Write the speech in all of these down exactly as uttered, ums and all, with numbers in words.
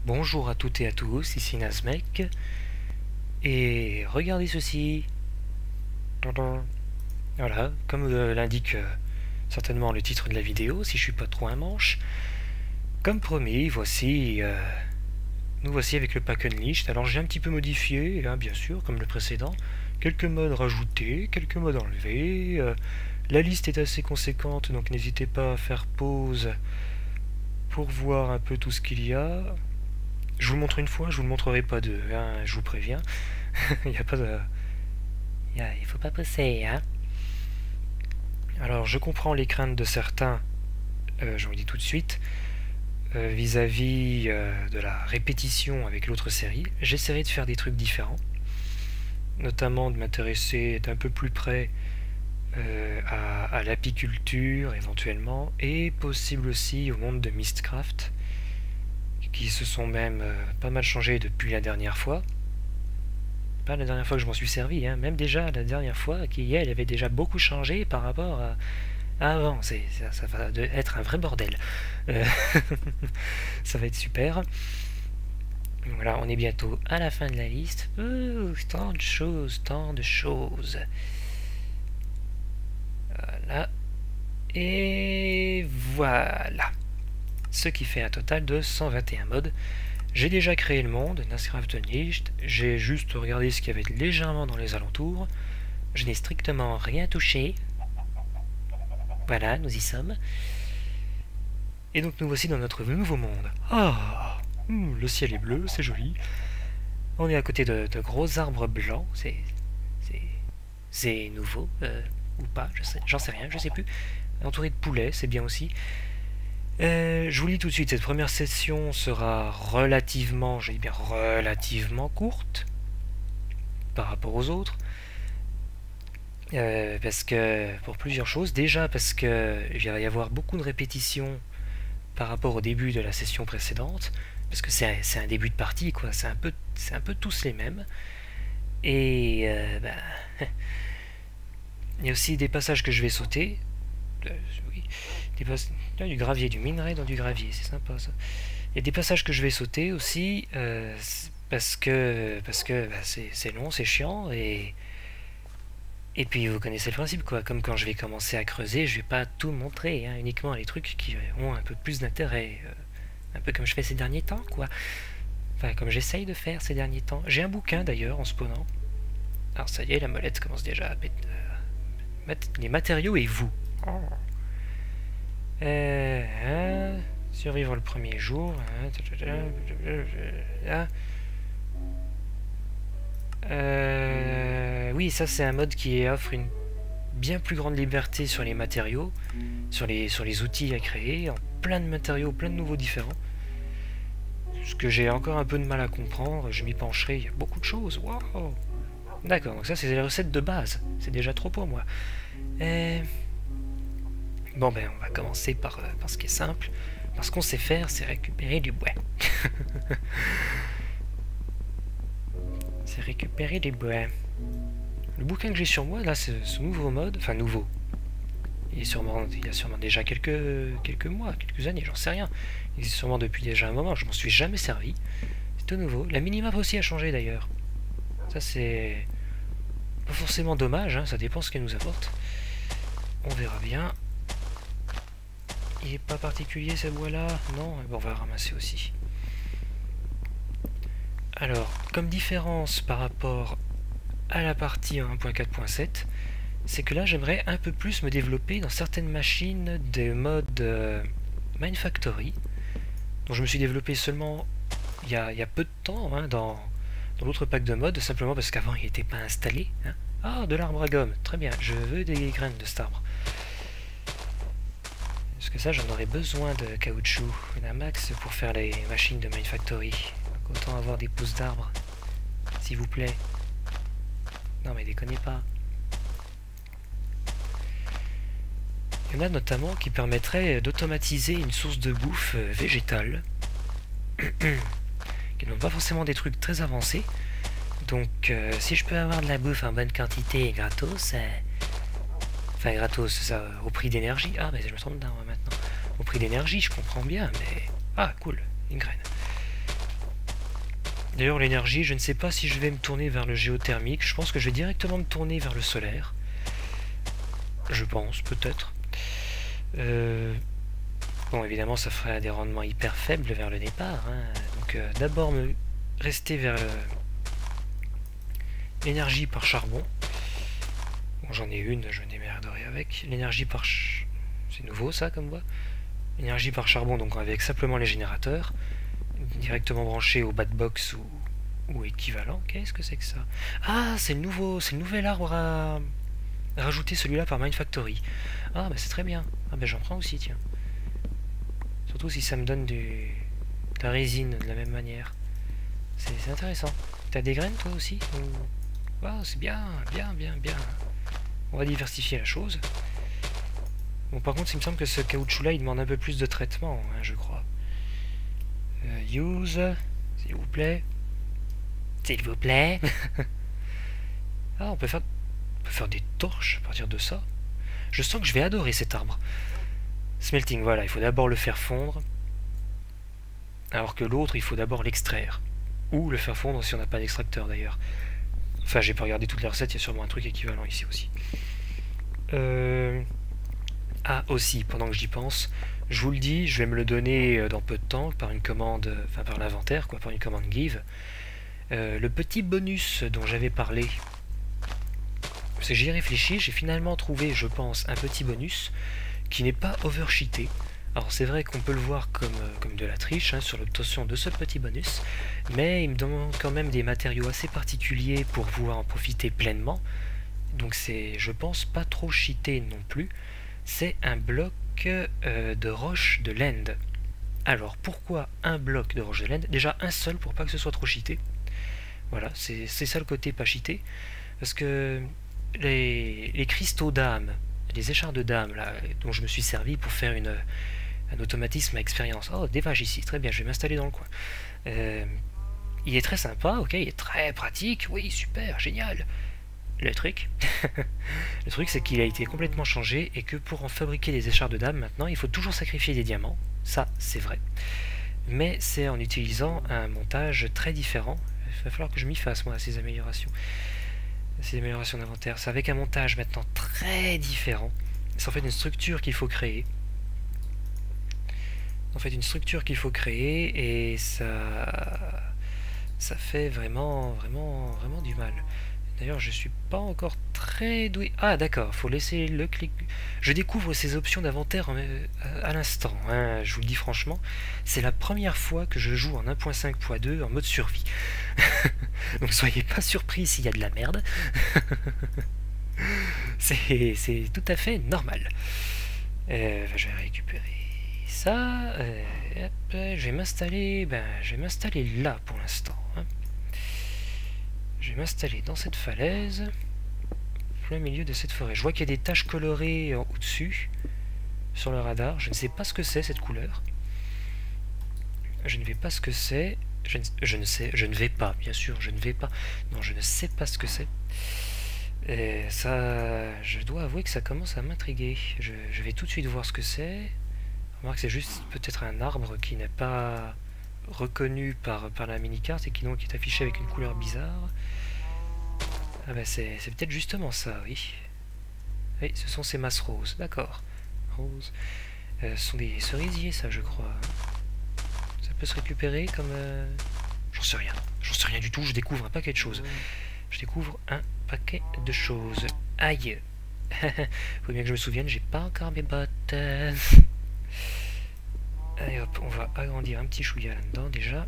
Bonjour à toutes et à tous, ici Nazmec. Et regardez ceci. Voilà, comme euh, l'indique euh, certainement le titre de la vidéo, si je suis pas trop un manche. Comme promis, voici... Euh, nous voici avec le pack Unleashed. Alors j'ai un petit peu modifié, hein, bien sûr, comme le précédent. Quelques modes rajoutés, quelques modes enlevés. Euh, la liste est assez conséquente, donc n'hésitez pas à faire pause pour voir un peu tout ce qu'il y a. Je vous le montre une fois, je vous le montrerai pas deux, hein, je vous préviens. Il n'y a pas de... Il ne faut pas pousser, hein. Alors, je comprends les craintes de certains, euh, j'en dis tout de suite, euh, vis-à-vis euh, de la répétition avec l'autre série. J'essaierai de faire des trucs différents, notamment de m'intéresser d'un peu plus près euh, à, à l'apiculture, éventuellement, et possible aussi au monde de Mystcraft, qui se sont même euh, pas mal changés depuis la dernière fois. Pas la dernière fois que je m'en suis servi, hein, même déjà la dernière fois, qui elle avait déjà beaucoup changé par rapport à, à avant. C'est, ça, ça va de, être un vrai bordel. Euh, ça va être super. Voilà, on est bientôt à la fin de la liste. Oh, tant de choses, tant de choses. Voilà. Et voilà. Ce qui fait un total de cent vingt et un modes. J'ai déjà créé le monde, Nazcraft Unleashed, j'ai juste regardé ce qu'il y avait légèrement dans les alentours, je n'ai strictement rien touché. Voilà, nous y sommes. Et donc nous voici dans notre nouveau monde. Ah, oh, le ciel est bleu, c'est joli. On est à côté de, de gros arbres blancs, c'est c'est nouveau, euh, ou pas, je sais, j'en sais rien, je sais plus. Entouré de poulets, c'est bien aussi. Euh, je vous lis tout de suite, cette première session sera relativement, je dis bien relativement courte par rapport aux autres. Euh, parce que, pour plusieurs choses, déjà parce que il va y avoir beaucoup de répétitions par rapport au début de la session précédente, parce que c'est un, un début de partie, quoi, c'est un peu, c'est un peu tous les mêmes. Et euh, bah, il y a aussi des passages que je vais sauter. Euh, oui. Des Là, du gravier, du minerai dans du gravier, c'est sympa ça. Il y a des passages que je vais sauter aussi, euh, parce que, parce que bah, c'est long, c'est chiant, et, et puis vous connaissez le principe, quoi. Comme quand je vais commencer à creuser, je vais pas tout montrer, hein, uniquement les trucs qui ont un peu plus d'intérêt. Euh, un peu comme je fais ces derniers temps, quoi. Enfin, comme j'essaye de faire ces derniers temps. J'ai un bouquin d'ailleurs en spawnant. Alors ça y est, la molette commence déjà à mettre euh, les matériaux et vous. Oh. Euh, hein, survivre le premier jour. Hein, euh, oui, ça c'est un mode qui offre une bien plus grande liberté sur les matériaux, sur les, sur les outils à créer, en plein de matériaux, plein de nouveaux différents. Ce que j'ai encore un peu de mal à comprendre, je m'y pencherai, il y a beaucoup de choses. Wow. D'accord, donc ça c'est les recettes de base, c'est déjà trop pour moi. Euh... Bon ben on va commencer par, euh, par ce qui est simple. Parce qu'on sait faire, c'est récupérer du bois. c'est récupérer du bois. Le bouquin que j'ai sur moi, là, c'est ce nouveau mode, enfin nouveau. Il, est sûrement, il y a sûrement déjà quelques, quelques mois, quelques années, j'en sais rien. Il est sûrement depuis déjà un moment, je m'en suis jamais servi. C'est tout nouveau. La minimap aussi a changé d'ailleurs. Ça c'est pas forcément dommage, hein, ça dépend ce qu'elle nous apporte. On verra bien. Il n'est pas particulier ce bois là? Non, bon, on va ramasser aussi. Alors, comme différence par rapport à la partie un point quatre point sept, c'est que là j'aimerais un peu plus me développer dans certaines machines des modes euh, Minefactory, dont je me suis développé seulement il y a, il y a peu de temps, hein, dans, dans l'autre pack de modes, simplement parce qu'avant il n'était pas installé. Hein. Ah, de l'arbre à gomme, très bien, je veux des graines de cet arbre. Parce que ça, j'en aurais besoin de caoutchouc, un max pour faire les machines de Minefactory. Donc autant avoir des pousses d'arbres, s'il vous plaît. Non mais déconnez pas. Il y en a notamment qui permettraient d'automatiser une source de bouffe végétale, qui n'ont pas forcément des trucs très avancés. Donc euh, si je peux avoir de la bouffe en bonne quantité et gratos... Euh, Enfin, gratos, ça, au prix d'énergie. Ah, mais je me trompe d'un maintenant. Au prix d'énergie, je comprends bien, mais... Ah, cool, une graine. D'ailleurs, l'énergie, je ne sais pas si je vais me tourner vers le géothermique. Je pense que je vais directement me tourner vers le solaire. Je pense, peut-être. Euh... Bon, évidemment, ça ferait des rendements hyper faibles vers le départ. Hein. Donc, euh, d'abord, me rester vers euh, l'énergie par charbon. Bon, j'en ai une, je me démerderai avec. L'énergie par... Ch... C'est nouveau, ça, comme voie. Énergie par charbon, donc avec simplement les générateurs. Directement branché au bad box ou, ou équivalent. Qu'est-ce que c'est que ça? Ah, c'est le nouveau, c'est le nouvel arbre à rajouter, celui-là par Mindfactory. Ah, bah c'est très bien. Ah, bah j'en prends aussi, tiens. Surtout si ça me donne du, de la résine de la même manière. C'est intéressant. T'as des graines, toi aussi? Ou... ah, c'est bien, bien, bien, bien. On va diversifier la chose. Bon, par contre, il me semble que ce caoutchouc-là, il demande un peu plus de traitement, hein, je crois. Euh, use, s'il vous plaît. S'il vous plaît. Ah, on peut faire, on peut faire des torches à partir de ça. Je sens que je vais adorer cet arbre. Smelting, voilà, il faut d'abord le faire fondre. Alors que l'autre, il faut d'abord l'extraire. Ou le faire fondre si on n'a pas d'extracteur d'ailleurs. Enfin, j'ai pas regardé toutes les recettes, il y a sûrement un truc équivalent ici aussi. Euh... Ah, aussi, pendant que j'y pense, je vous le dis, je vais me le donner dans peu de temps par une commande, enfin par l'inventaire, quoi, par une commande give. Euh, le petit bonus dont j'avais parlé, parce que j'y ai réfléchi, j'ai finalement trouvé, je pense, un petit bonus qui n'est pas overcheaté. Alors c'est vrai qu'on peut le voir comme, comme de la triche hein, sur l'obtention de ce petit bonus, mais il me demande quand même des matériaux assez particuliers pour pouvoir en profiter pleinement. Donc c'est, je pense, pas trop cheaté non plus. C'est un bloc euh, de roche de l'End. Alors pourquoi un bloc de roche de l'End? Déjà un seul pour pas que ce soit trop cheaté. Voilà, c'est ça le côté pas cheaté. Parce que les, les cristaux d'âme, les échardes d'âme là, dont je me suis servi pour faire une, un automatisme à expérience. Oh, des vaches ici, très bien, je vais m'installer dans le coin. Euh, il est très sympa, ok, il est très pratique, oui, super, génial. Le truc, le truc c'est qu'il a été complètement changé et que pour en fabriquer des échardes d'âme maintenant, il faut toujours sacrifier des diamants, ça c'est vrai. Mais c'est en utilisant un montage très différent. Il va falloir que je m'y fasse moi à ces améliorations. Ces améliorations d'inventaire. C'est avec un montage maintenant très différent. C'est en fait une structure qu'il faut créer. En fait une structure qu'il faut créer et ça ça fait vraiment vraiment vraiment du mal. D'ailleurs, je suis pas encore très doué. Ah, d'accord, faut laisser le clic. Je découvre ces options d'inventaire à l'instant, hein, je vous le dis franchement. C'est la première fois que je joue en un point cinq point deux en mode survie. Donc soyez pas surpris s'il y a de la merde. C'est tout à fait normal. Euh, je vais récupérer ça. Euh, hop, je vais m'installer. Ben, je vais m'installer là pour l'instant. Hein. Je vais m'installer dans cette falaise, plein milieu de cette forêt. Je vois qu'il y a des taches colorées au-dessus, sur le radar. Je ne sais pas ce que c'est cette couleur. Je ne vais pas ce que c'est. Je, je ne sais, je ne vais pas, bien sûr, je ne vais pas. Non, je ne sais pas ce que c'est. Et ça, je dois avouer que ça commence à m'intriguer. Je, je vais tout de suite voir ce que c'est. Remarque, c'est juste peut-être un arbre qui n'est pas reconnu par, par la mini-carte et qui donc est affiché avec une couleur bizarre. Ah bah c'est peut-être justement ça, oui. Oui, ce sont ces masses roses, d'accord. Roses. Euh, ce sont des cerisiers, ça, je crois. Ça peut se récupérer comme... Euh... J'en sais rien. J'en sais rien du tout, je découvre un paquet de choses. Je découvre un paquet de choses. Aïe. Faut bien que je me souvienne, j'ai pas encore mes bottes. Allez hop, on va agrandir un petit chouïa là-dedans déjà.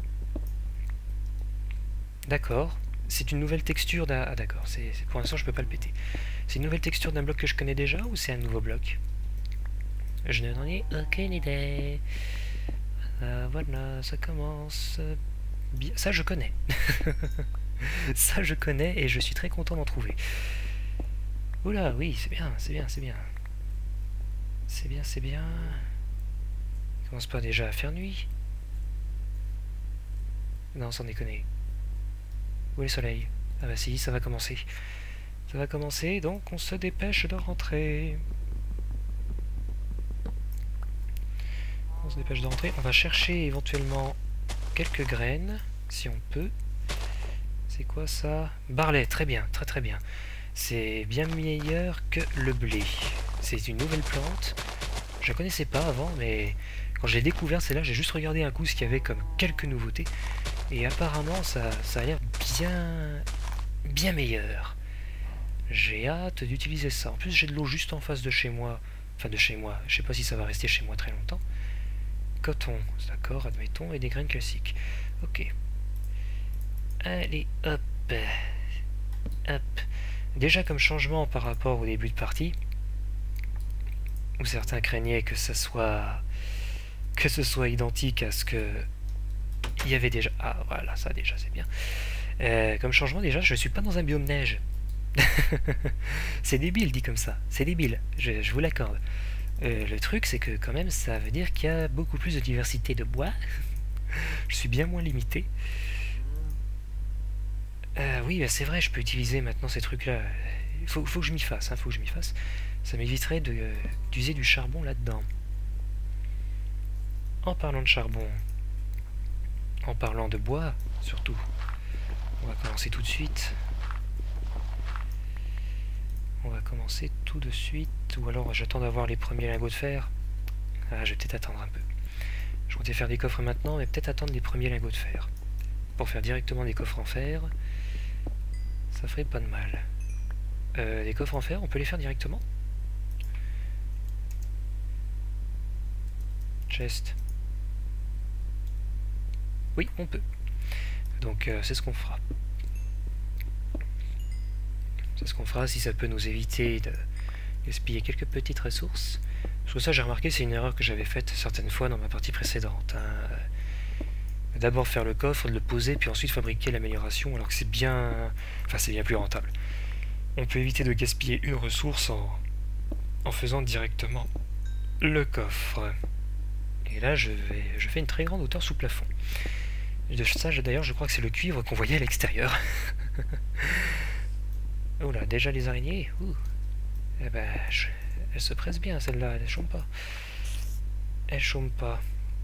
D'accord. C'est une nouvelle texture d'un... Ah d'accord, pour l'instant je peux pas le péter. C'est une nouvelle texture d'un bloc que je connais déjà ou c'est un nouveau bloc? Je n'en ai aucune idée. Euh, voilà, ça commence... Bien. Ça je connais. Ça je connais et je suis très content d'en trouver. Oula, oui, c'est bien, c'est bien, c'est bien. C'est bien, c'est bien... commence pas déjà à faire nuit? Non, sans déconner. Où est le soleil? Ah bah si, ça va commencer. Ça va commencer, donc on se dépêche de rentrer. On se dépêche de rentrer. On va chercher éventuellement quelques graines, si on peut. C'est quoi ça? Barley, très bien, très très bien. C'est bien meilleur que le blé. C'est une nouvelle plante. Je la connaissais pas avant, mais quand j'ai découvert celle-là, j'ai juste regardé un coup ce qu'il y avait comme quelques nouveautés. Et apparemment, ça, ça a l'air bien, bien meilleur. J'ai hâte d'utiliser ça. En plus, j'ai de l'eau juste en face de chez moi. Enfin, de chez moi. Je sais pas si ça va rester chez moi très longtemps. Coton, d'accord, admettons, et des graines classiques. Ok. Allez, hop. Hop. Déjà comme changement par rapport au début de partie, où certains craignaient que ça soit que ce soit identique à ce que il y avait déjà. Ah voilà, ça déjà c'est bien. Euh, comme changement déjà, je suis pas dans un biome neige. C'est débile dit comme ça, c'est débile, je, je vous l'accorde. Euh, le truc c'est que quand même ça veut dire qu'il y a beaucoup plus de diversité de bois. Je suis bien moins limité. Euh, oui, bah c'est vrai, je peux utiliser maintenant ces trucs-là. Il faut, faut que je m'y fasse, hein, faut que je m'y fasse. Ça m'éviterait d'user du charbon là-dedans. En parlant de charbon, en parlant de bois, surtout, on va commencer tout de suite. On va commencer tout de suite, ou alors j'attends d'avoir les premiers lingots de fer. Ah, je vais peut-être attendre un peu. Je comptais faire des coffres maintenant, mais peut-être attendre les premiers lingots de fer. Pour faire directement des coffres en fer, ça ferait pas de mal. Euh, les coffres en fer, on peut les faire directement? Chest. Oui, on peut. Donc euh, c'est ce qu'on fera. C'est ce qu'on fera si ça peut nous éviter de gaspiller quelques petites ressources. Parce que ça, j'ai remarqué, c'est une erreur que j'avais faite certaines fois dans ma partie précédente. Hein. D'abord faire le coffre, de le poser, puis ensuite fabriquer l'amélioration, alors que c'est bien... Enfin, c'est bien plus rentable. On peut éviter de gaspiller une ressource en, en faisant directement le coffre. Et là, je, vais, je fais une très grande hauteur sous plafond. De ça, d'ailleurs, je crois que c'est le cuivre qu'on voyait à l'extérieur. Oh là, déjà les araignées. Ouh. Eh ben, je, elles se pressent bien, celle-là, elles chôment pas. Elles chôment pas.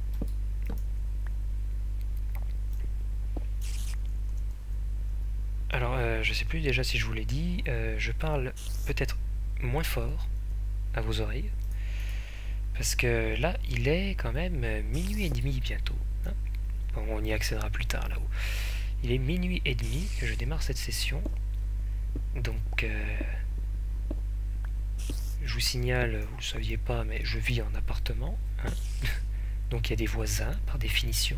Alors, euh, je sais plus déjà si je vous l'ai dit, euh, je parle peut-être moins fort à vos oreilles. Parce que là, il est quand même minuit et demi bientôt. Hein, bon, on y accédera plus tard là-haut. Il est minuit et demi que je démarre cette session. Donc, euh, je vous signale, vous ne le saviez pas, mais je vis en appartement. Hein. Donc il y a des voisins, par définition.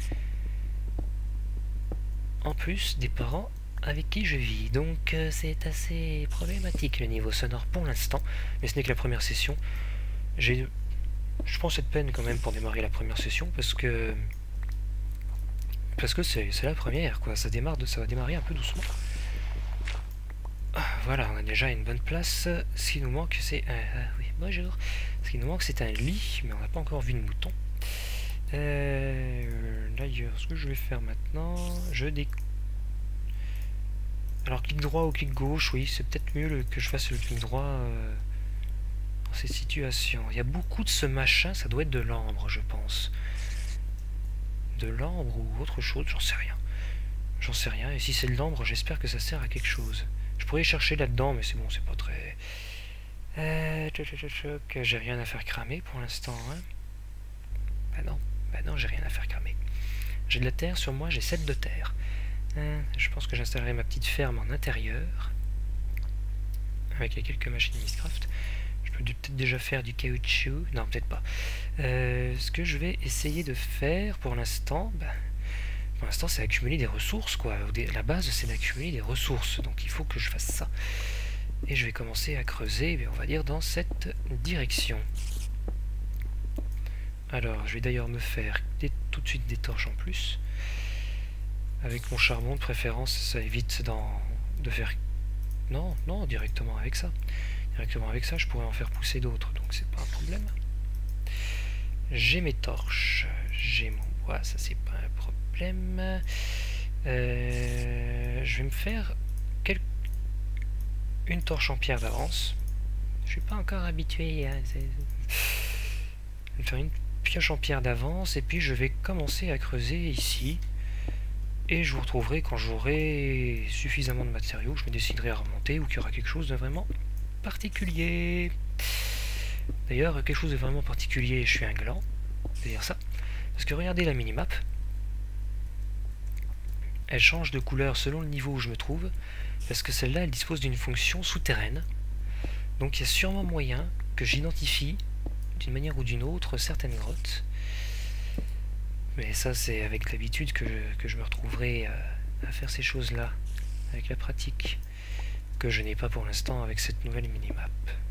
En plus des parents avec qui je vis. Donc euh, c'est assez problématique le niveau sonore pour l'instant. Mais ce n'est que la première session. J'ai, je prends cette peine quand même pour démarrer la première session parce que parce que c'est la première, quoi. Ça démarre, de, ça va démarrer un peu doucement. Voilà, on a déjà une bonne place. Ce qui nous manque, c'est... Euh, euh, oui, bonjour. Ce qui nous manque, c'est un lit, mais on n'a pas encore vu de mouton. Euh, D'ailleurs, ce que je vais faire maintenant, je dé... Alors, clic droit ou clic gauche, oui, c'est peut-être mieux le, que je fasse le clic droit euh, dans ces situations. Il y a beaucoup de ce machin, ça doit être de l'ambre, je pense. De l'ambre ou autre chose, j'en sais rien. J'en sais rien, et si c'est de l'ambre, j'espère que ça sert à quelque chose. Je pourrais chercher là-dedans, mais c'est bon, c'est pas très... Euh, j'ai rien à faire cramer pour l'instant. Hein. Bah non, bah non, j'ai rien à faire cramer. J'ai de la terre sur moi, j'ai sept de terre. Euh, je pense que j'installerai ma petite ferme en intérieur. Avec les quelques machines Minecraft. Je peux peut-être déjà faire du caoutchouc. Non, peut-être pas. Euh, ce que je vais essayer de faire pour l'instant... Bah, Pour l'instant, c'est accumuler des ressources, quoi. La base, c'est d'accumuler des ressources. Donc, il faut que je fasse ça. Et je vais commencer à creuser, on va dire, dans cette direction. Alors, je vais d'ailleurs me faire des, tout de suite des torches en plus. Avec mon charbon, de préférence, ça évite de faire... Non, non, directement avec ça. Directement avec ça, je pourrais en faire pousser d'autres. Donc, c'est pas un problème. J'ai mes torches. J'ai mon bois, ça, c'est pas un problème. Euh, je vais me faire quel... une torche en pierre d'avance. Je suis pas encore habitué. Hein, je vais me faire une pioche en pierre d'avance et puis je vais commencer à creuser ici. Et je vous retrouverai quand j'aurai suffisamment de matériaux, je me déciderai à remonter ou qu'il y aura quelque chose de vraiment particulier. D'ailleurs, quelque chose de vraiment particulier, je suis un gland, c'est dire ça. Parce que regardez la minimap, elle change de couleur selon le niveau où je me trouve, parce que celle-là, elle dispose d'une fonction souterraine. Donc il y a sûrement moyen que j'identifie, d'une manière ou d'une autre, certaines grottes. Mais ça, c'est avec l'habitude que, que je me retrouverai à, à faire ces choses-là, avec la pratique, que je n'ai pas pour l'instant avec cette nouvelle minimap.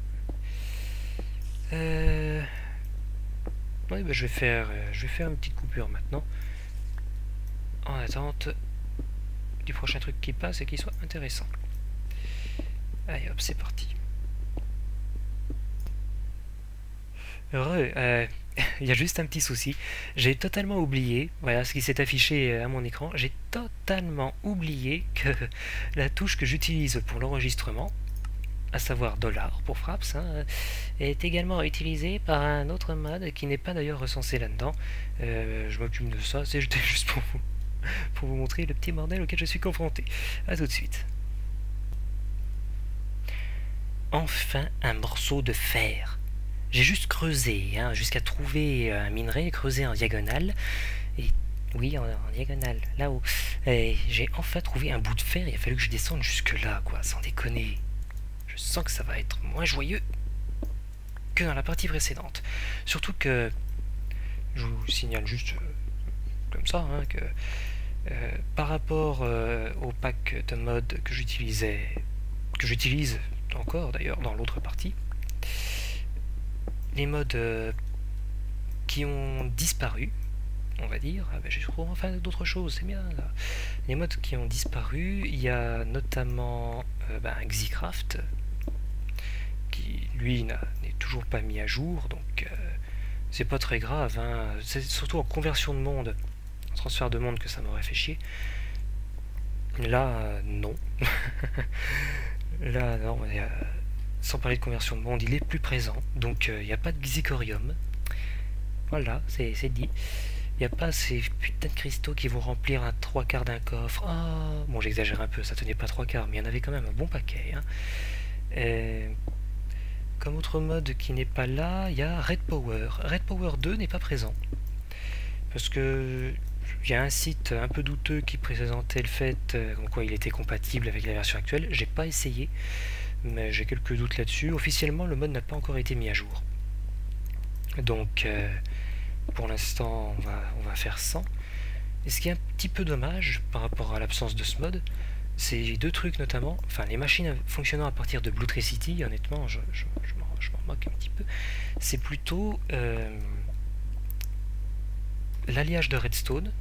Euh... Oui, bah, je vais faire, euh, je vais faire une petite coupure maintenant, en attente du prochain truc qui passe et qui soit intéressant. Allez hop, c'est parti. Heureux, euh, il y a juste un petit souci. J'ai totalement oublié, voilà ce qui s'est affiché à mon écran, j'ai totalement oublié que la touche que j'utilise pour l'enregistrement, à savoir dollar pour Fraps, hein, est également utilisée par un autre mode qui n'est pas d'ailleurs recensé là-dedans. Euh, je m'occupe de ça, c'est juste pour vous, pour vous montrer le petit bordel auquel je suis confronté. A tout de suite. Enfin un morceau de fer. J'ai juste creusé, hein, jusqu'à trouver un minerai, creusé en diagonale, et oui, en, en diagonale, là-haut. Et j'ai enfin trouvé un bout de fer, il a fallu que je descende jusque là, quoi, sans déconner. Je sens que ça va être moins joyeux que dans la partie précédente. Surtout que, je vous signale juste euh, comme ça, hein, que euh, par rapport euh, au pack de mode que j'utilisais, que j'utilise encore d'ailleurs dans l'autre partie, les modes euh, qui ont disparu, on va dire, ah ben j'ai trouvé enfin d'autres choses, c'est bien là. Les modes qui ont disparu, il y a notamment euh, ben, Xicraft, qui lui n'est toujours pas mis à jour, donc euh, c'est pas très grave, hein. C'est surtout en conversion de monde, en transfert de monde que ça m'aurait fait chier. Là, euh, non. Là, non, euh, sans parler de conversion de monde, il est plus présent, donc il euh, n'y a pas de Xicorium. Voilà, c'est dit. Il n'y a pas ces putains de cristaux qui vont remplir un trois quarts d'un coffre. Oh, bon, j'exagère un peu, ça tenait pas trois quarts, mais il y en avait quand même un bon paquet. Hein. Euh, comme autre mode qui n'est pas là, il y a Red Power. Red Power deux n'est pas présent. Parce que il y a un site un peu douteux qui présentait le fait euh, comme quoi il était compatible avec la version actuelle. J'ai pas essayé, mais j'ai quelques doutes là-dessus. Officiellement, le mode n'a pas encore été mis à jour. Donc, euh, pour l'instant, on va, on va faire sans. Et ce qui est un petit peu dommage par rapport à l'absence de ce mode, c'est deux trucs notamment, enfin les machines fonctionnant à partir de Bluetricity, honnêtement, je, je, je m'en moque un petit peu, c'est plutôt euh, l'alliage de redstone,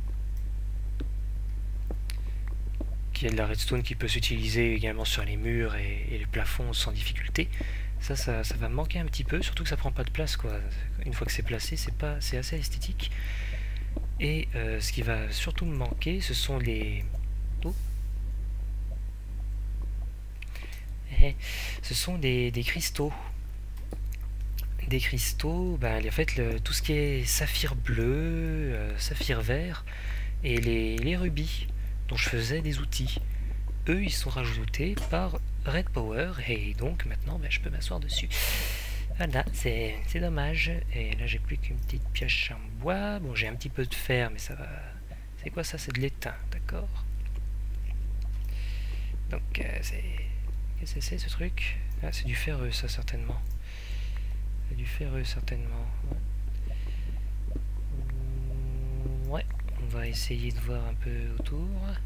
qui est de la redstone qui peut s'utiliser également sur les murs et, et les plafonds sans difficulté. Ça, ça, ça va manquer un petit peu, surtout que ça prend pas de place, quoi. Une fois que c'est placé, c'est pas, c'est assez esthétique. Et euh, ce qui va surtout me manquer, ce sont les... Oh. Ce sont des, des cristaux. Des cristaux, ben, en fait, le, tout ce qui est saphir bleu, euh, saphir vert, et les, les rubis, dont je faisais des outils. Eux, ils sont rajoutés par Red Power, et donc maintenant, ben, je peux m'asseoir dessus. Voilà, c'est dommage. Et là, j'ai plus qu'une petite pioche en bois. Bon, j'ai un petit peu de fer, mais ça va... C'est quoi ça? C'est de l'étain, d'accord. Donc, euh, c'est... Qu'est-ce que c'est ce truc? Ah, c'est du ferreux, ça, certainement. C'est du ferreux, certainement. Ouais. Ouais, on va essayer de voir un peu autour.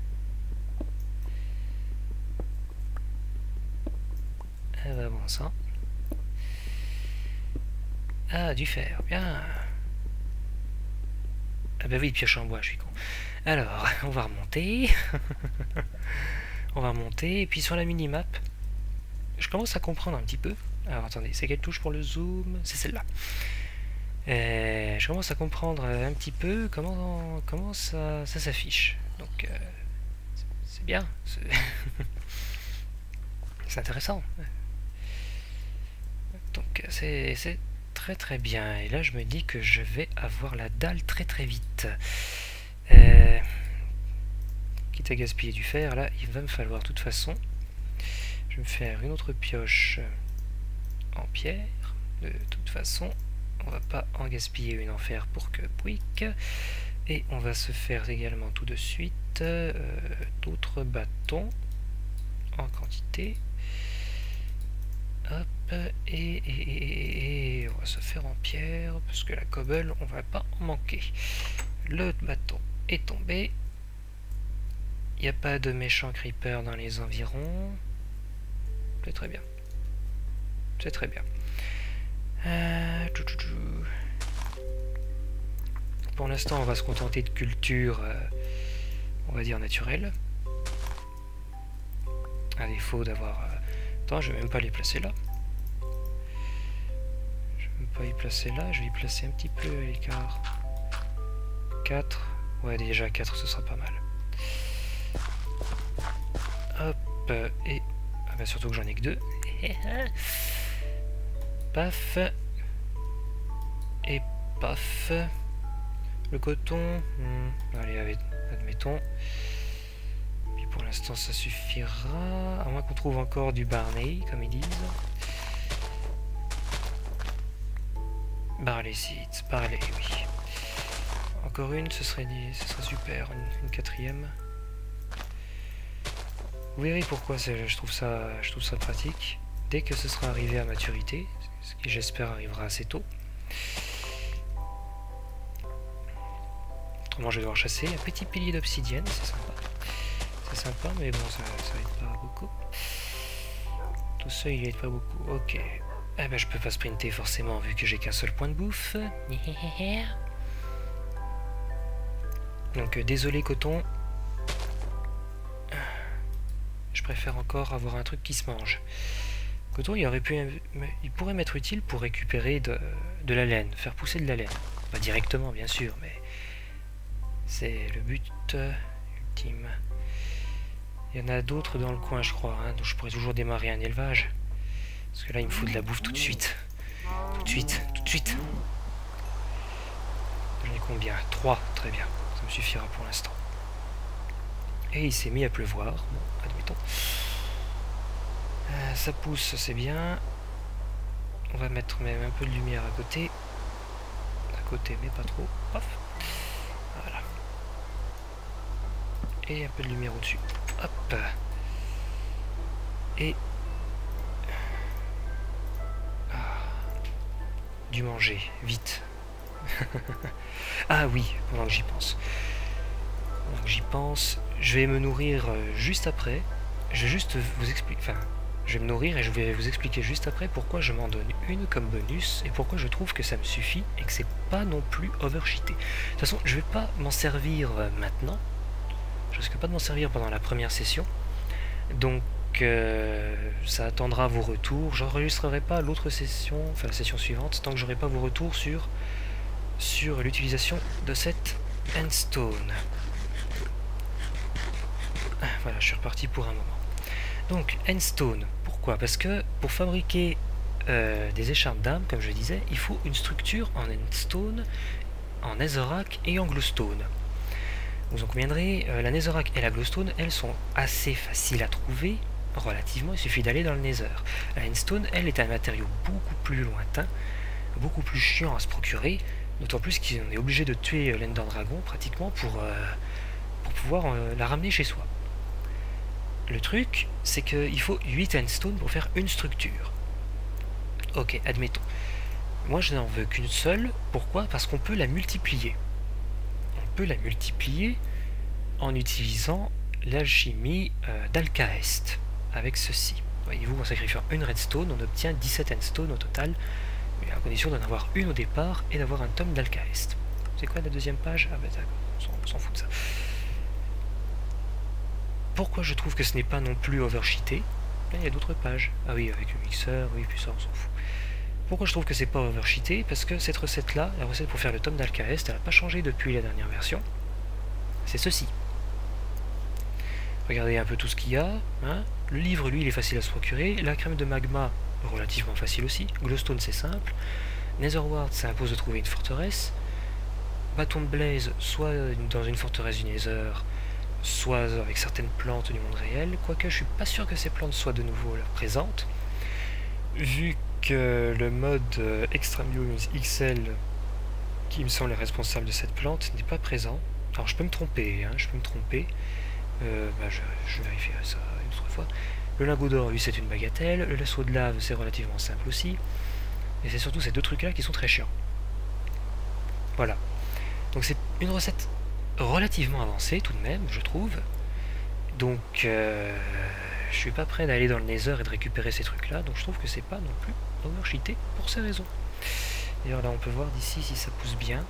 Ah bah bon sang. Ah, du fer, bien. Ah bah oui, pioche en bois, je suis con. Alors, on va remonter. On va remonter, et puis sur la minimap, je commence à comprendre un petit peu. Alors attendez, c'est quelle touche pour le zoom? C'est celle-là. Euh, je commence à comprendre un petit peu comment, comment ça, ça s'affiche. Donc, euh, c'est bien. C'est intéressant. Donc, c'est très très bien. Et là, je me dis que je vais avoir la dalle très très vite. Euh, quitte à gaspiller du fer, là il va me falloir de toute façon, je vais me faire une autre pioche en pierre. De toute façon, on va pas en gaspiller une en fer pour que Pouic. Et on va se faire également tout de suite euh, d'autres bâtons en quantité. Hop, et, et, et, et on va se faire en pierre, parce que la cobble, on va pas en manquer. Le bâton est tombé. Il n'y a pas de méchants creepers dans les environs. C'est très bien. C'est très bien. Euh, tchou tchou tchou. Pour l'instant, on va se contenter de culture, euh, on va dire naturelle. À défaut d'avoir... Euh... Attends, je vais même pas les placer là. Je vais même pas y placer là, je vais y placer un petit peu à l'écart. quatre. Ouais, déjà quatre, ce sera pas mal. Hop, et... Ah bah surtout que j'en ai que deux. Paf. Et paf. Le coton, hmm, allez, admettons. Puis pour l'instant, ça suffira. À moins qu'on trouve encore du Barney, comme ils disent. Barley seeds, Barley, oui. Encore une, ce serait, ce serait super. Une, une quatrième. Vous verrez pourquoi je trouve ça, je trouve ça pratique. Dès que ce sera arrivé à maturité, ce qui j'espère arrivera assez tôt. Autrement, je vais devoir chasser un petit pilier d'obsidienne, c'est sympa. C'est sympa, mais bon, ça, ça aide pas beaucoup. Tout ça, il aide pas beaucoup. Ok. Eh ben, je peux pas sprinter forcément, vu que j'ai qu'un seul point de bouffe. Donc, euh, désolé, coton. Je préfère encore avoir un truc qui se mange. Coton, il aurait pu, il pourrait m'être utile pour récupérer de, de la laine, faire pousser de la laine. Pas directement, bien sûr, mais c'est le but ultime. Il y en a d'autres dans le coin, je crois, hein, donc je pourrais toujours démarrer un élevage. Parce que là, il me faut de la bouffe tout de suite. Tout de suite, tout de suite. J'en ai combien? Trois, très bien. Ça me suffira pour l'instant. Et il s'est mis à pleuvoir. Bon, admettons. Euh, ça pousse, c'est bien. On va mettre même un peu de lumière à côté. À côté, mais pas trop. Paf. Voilà. Et un peu de lumière au-dessus. Hop. Et... Ah. Du manger, vite. Ah oui, pendant que j'y pense. Pendant que j'y pense, je vais me nourrir juste après. Je vais juste vous expliquer... Enfin, je vais me nourrir et je vais vous expliquer juste après pourquoi je m'en donne une comme bonus et pourquoi je trouve que ça me suffit et que c'est pas non plus overcheaté. De toute façon, je vais pas m'en servir maintenant. Je risque pas de m'en servir pendant la première session. Donc, euh, ça attendra vos retours. J'enregistrerai pas l'autre session, enfin la session suivante, tant que j'aurai pas vos retours sur, sur l'utilisation de cette endstone. Voilà, je suis reparti pour un moment. Donc, endstone, pourquoi? Parce que pour fabriquer euh, des écharpes d'âme, comme je disais, il faut une structure en endstone, en netherrack et en glowstone. Vous en conviendrez, euh, la netherrack et la glowstone, elles sont assez faciles à trouver, relativement, il suffit d'aller dans le nether. La endstone, elle, est un matériau beaucoup plus lointain, beaucoup plus chiant à se procurer, d'autant plus qu'on est obligé de tuer l'Ender Dragon, pratiquement, pour, euh, pour pouvoir euh, la ramener chez soi. Le truc, c'est qu'il faut huit endstone pour faire une structure. Ok, admettons. Moi, je n'en veux qu'une seule. Pourquoi? Parce qu'on peut la multiplier. On peut la multiplier en utilisant l'alchimie euh, d'Alcaest. Avec ceci. Voyez-vous, en sacrifiant une redstone, on obtient dix-sept endstone au total, mais à condition d'en avoir une au départ et d'avoir un tome d'Alcaest. C'est quoi la deuxième page? Ah bah d'accord, on s'en fout de ça. Pourquoi je trouve que ce n'est pas non plus overcheaté? Là, il y a d'autres pages. Ah oui, avec le mixeur, oui, puis ça, on s'en fout. Pourquoi je trouve que c'est pas overcheaté? Parce que cette recette-là, la recette pour faire le tome d'Alcaest, elle n'a pas changé depuis la dernière version. C'est ceci. Regardez un peu tout ce qu'il y a. Hein. Le livre, lui, il est facile à se procurer. La crème de magma, relativement facile aussi. Glowstone, c'est simple. Netherward, ça impose de trouver une forteresse. Bâton de blaze, soit dans une forteresse du Nether, soit avec certaines plantes du monde réel, quoique je suis pas sûr que ces plantes soient de nouveau là, présentes, vu que le mode euh, Extramium X L, qui me semble responsable de cette plante, n'est pas présent. Alors je peux me tromper, hein, je peux me tromper, euh, bah, je, je vérifierai ça une autre fois. Le lingot d'or, lui, c'est une bagatelle, le lasso de lave, c'est relativement simple aussi, et c'est surtout ces deux trucs-là qui sont très chiants. Voilà. Donc c'est une recette relativement avancée tout de même, je trouve. Donc euh, je suis pas prêt d'aller dans le Nether et de récupérer ces trucs-là, donc je trouve que c'est pas non plus overcheaté pour ces raisons. D'ailleurs là on peut voir d'ici si ça pousse bien.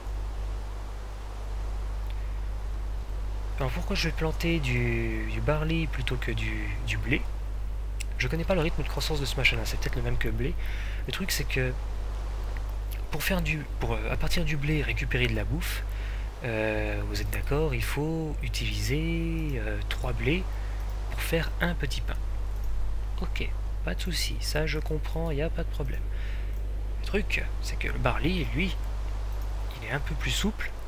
Alors pourquoi je vais planter du, du barley plutôt que du, du blé? Je connais pas le rythme de croissance de ce machin-là, c'est peut-être le même que blé. Le truc c'est que pour faire du, pour à partir du blé récupérer de la bouffe, euh, vous êtes d'accord, il faut utiliser euh, trois blés pour faire un petit pain. Ok, pas de souci, ça je comprends, il n'y a pas de problème. Le truc, c'est que le barley, lui, il est un peu plus souple